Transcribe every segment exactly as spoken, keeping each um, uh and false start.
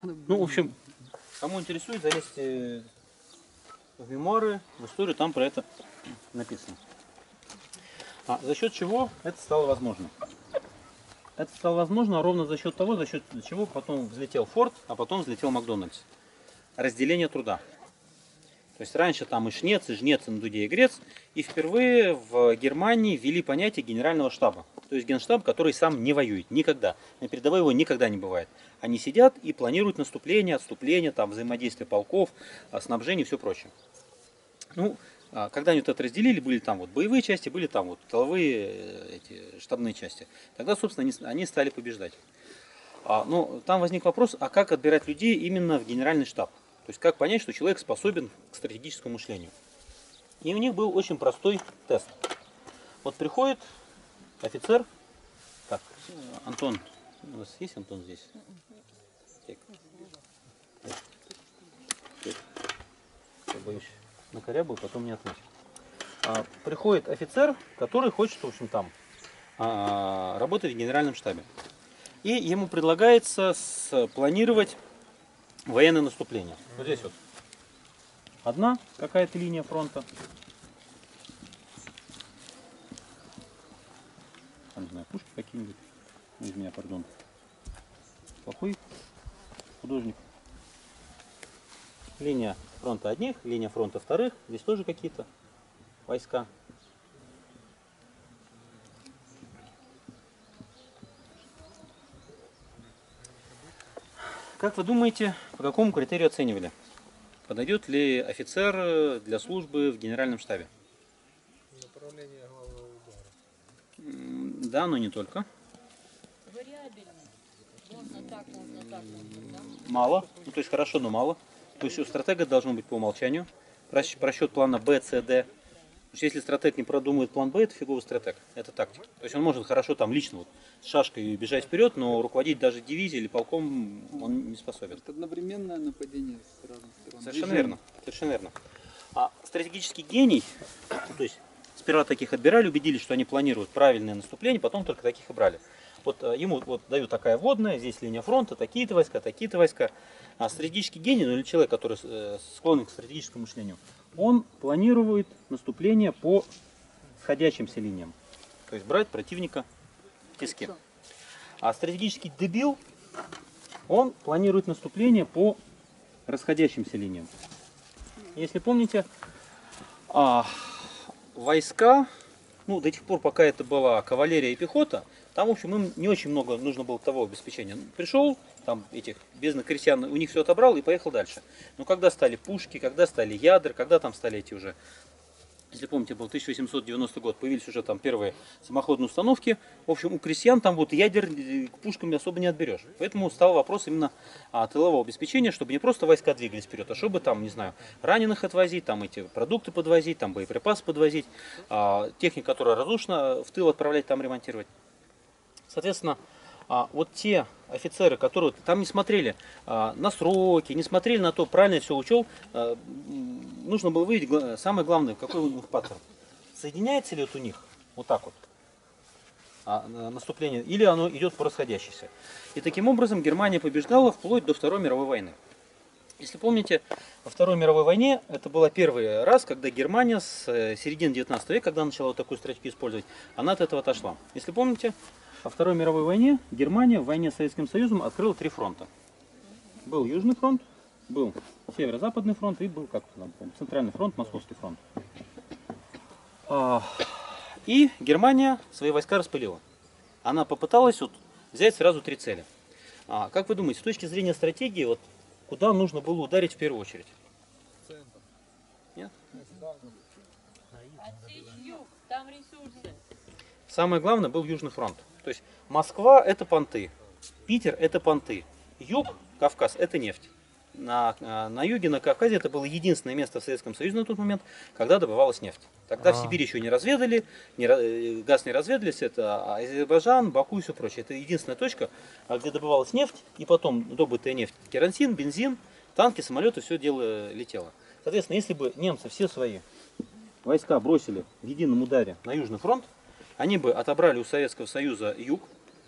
Ну, в общем, кому интересует, залезьте в мемуары, в историю, там про это написано. А за счет чего это стало возможно? Это стало возможно ровно за счет того, за счет чего потом взлетел Форд, а потом взлетел Макдональдс. Разделение труда. То есть раньше там и шнец, и жнец, и надуде, и грец. И впервые в Германии ввели понятие генерального штаба. То есть генштаб, который сам не воюет никогда. На передовой его никогда не бывает. Они сидят и планируют наступление, отступление, там, взаимодействие полков, снабжение и все прочее. Ну, когда они вот это разделили, были там вот боевые части, были там вот тыловые эти штабные части. Тогда, собственно, они, они стали побеждать. А, ну, там возник вопрос, а как отбирать людей именно в генеральный штаб? То есть как понять, что человек способен к стратегическому мышлению? И у них был очень простой тест. Вот приходит офицер. Так, Антон, у нас есть Антон здесь? Так. Так. Я боюсь, накорябаю, потом не отметил. А, приходит офицер, который хочет, в общем, там а, работать в генеральном штабе. И ему предлагается спланировать военное наступление. Вот здесь вот одна какая-то линия фронта. Там, не знаю, пушки какие-нибудь. Из меня, пардон. Плохой художник. Линия фронта одних, линия фронта вторых. Здесь тоже какие-то войска. Как вы думаете, по какому критерию оценивали? Подойдет ли офицер для службы в генеральном штабе? Направление главного удара. Да, но не только. Вариабельно. Можно так, можно так, можно так. Мало. Ну, то есть хорошо, но мало. То есть у стратега должно быть по умолчанию просчет плана Б, С, Д. Потому что если стратег не продумывает план Б, это фиговый стратег. Это тактика. То есть он может хорошо там лично вот с шашкой бежать вперед, но руководить даже дивизией или полком он не способен. Это одновременное нападение с разных сторон. Совершенно верно. Совершенно верно. А стратегический гений, то есть сперва таких отбирали, убедились, что они планируют правильное наступление, потом только таких и брали. Вот ему вот дают такая вводная, здесь линия фронта, такие-то войска, такие-то войска. А стратегический гений, ну или человек, который склонен к стратегическому мышлению, он планирует наступление по сходящимся линиям. То есть брать противника в тиски. А стратегический дебил, он планирует наступление по расходящимся линиям. Если помните, а, войска, ну, до тех пор, пока это была кавалерия и пехота, там, в общем, им не очень много нужно было того обеспечения. Пришел, там, этих бездных крестьян, у них все отобрал и поехал дальше. Но когда стали пушки, когда стали ядра, когда там стали эти уже, если помните, был тысяча восемьсот девяностый год, появились уже там первые самоходные установки. В общем, у крестьян там вот ядер к пушкам особо не отберешь. Поэтому стал вопрос именно а, тылового обеспечения, чтобы не просто войска двигались вперед, а чтобы там, не знаю, раненых отвозить, там эти продукты подвозить, там боеприпасы подвозить, а, технику, которая разрушена, в тыл отправлять, там ремонтировать. Соответственно, а, вот те офицеры, которые там не смотрели а, на сроки, не смотрели на то, правильно я все учел, а, нужно было выявить самое главное, какой у них паттерн. Соединяется ли вот у них вот так вот а, наступление, или оно идет по расходящейся. И таким образом Германия побеждала вплоть до Второй мировой войны. Если помните, во Второй мировой войне это был первый раз, когда Германия с середины девятнадцатого века, когда начала вот такую стратегию использовать, она от этого отошла. Если помните, во Второй мировой войне Германия в войне с Советским Союзом открыла три фронта. Был Южный фронт, был Северо-Западный фронт и был как там, Центральный фронт, Московский фронт. И Германия свои войска распылила. Она попыталась вот взять сразу три цели. А, как вы думаете, с точки зрения стратегии, вот, куда нужно было ударить в первую очередь? Центр. Нет? Отсечь юг, там ресурсы. Самое главное был Южный фронт. То есть Москва это понты, Питер это понты, юг, Кавказ это нефть. На, на юге, на Кавказе это было единственное место в Советском Союзе на тот момент, когда добывалась нефть. Тогда а -а -а. в Сибири еще не разведали, не, газ не разведались, это Азербайджан, Баку и все прочее. Это единственная точка, где добывалась нефть, и потом добытая нефть, керосин, бензин, танки, самолеты, все дело летело. Соответственно, если бы немцы все свои войска бросили в едином ударе на Южный фронт, они бы отобрали у Советского Союза юг,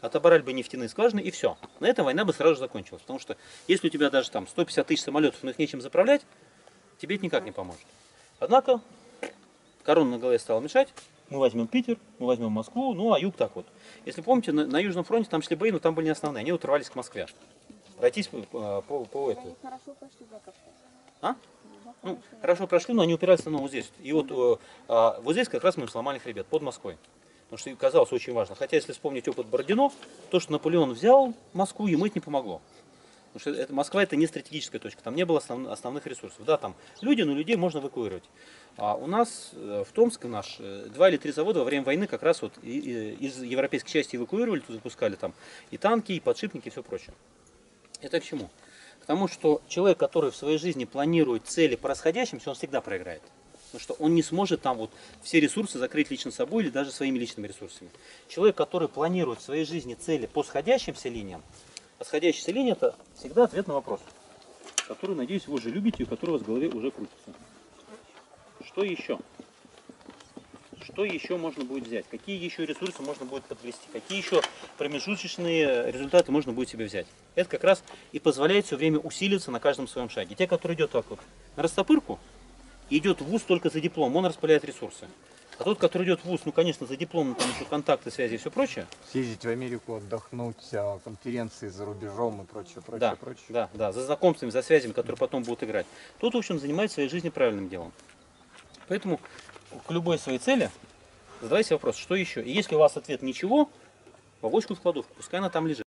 отобрали бы нефтяные скважины и все. На этом война бы сразу же закончилась. Потому что если у тебя даже там сто пятьдесят тысяч самолетов, но их нечем заправлять, тебе это никак не поможет. Однако корона на голове стала мешать. Мы возьмем Питер, мы возьмем Москву, ну а юг так вот. Если помните, на, на Южном фронте там шли бои, но там были не основные, они вот рвались к Москве. Пройтись по, по, по, по этому. Хорошо пошли за кафе. А? Ну, хорошо прошли, но они упирались ну, вот здесь. И вот, э, а, вот здесь как раз мы им сломали хребет, под Москвой. Потому что казалось очень важно. Хотя, если вспомнить опыт Бородино, то, что Наполеон взял Москву, ему это не помогло. Потому что это, Москва это не стратегическая точка, там не было основ, основных ресурсов. Да, там люди, но людей можно эвакуировать. А у нас э, в Томске наш э, два или три завода во время войны как раз вот и, и, из европейской части эвакуировали, тут запускали там и танки, и подшипники, и все прочее. Это к чему? К тому, что человек, который в своей жизни планирует цели по расходящимся, он всегда проиграет. Потому что он не сможет там вот все ресурсы закрыть лично собой или даже своими личными ресурсами. Человек, который планирует в своей жизни цели по сходящимся линиям, а сходящаяся линия это всегда ответ на вопрос, который, надеюсь, вы уже любите и который у вас в голове уже крутится. Что еще? Что еще можно будет взять? Какие еще ресурсы можно будет подвести? Какие еще промежуточные результаты можно будет себе взять? Это как раз и позволяет все время усиливаться на каждом своем шаге. Те, которые идет так вот на растопырку, идет в вуз только за диплом, он распыляет ресурсы. А тот, который идет в вуз, ну, конечно, за диплом, там еще контакты, связи и все прочее. Съездить в Америку, отдохнуть, а, конференции за рубежом и прочее, прочее, Да, прочее. да, да, за знакомствами, за связями, которые потом будут играть. Тот, в общем, занимается своей жизнью правильным делом. Поэтому к любой своей цели задавайте вопрос, что еще. И если у вас ответ ничего, в авоську в кладовку, пускай она там лежит.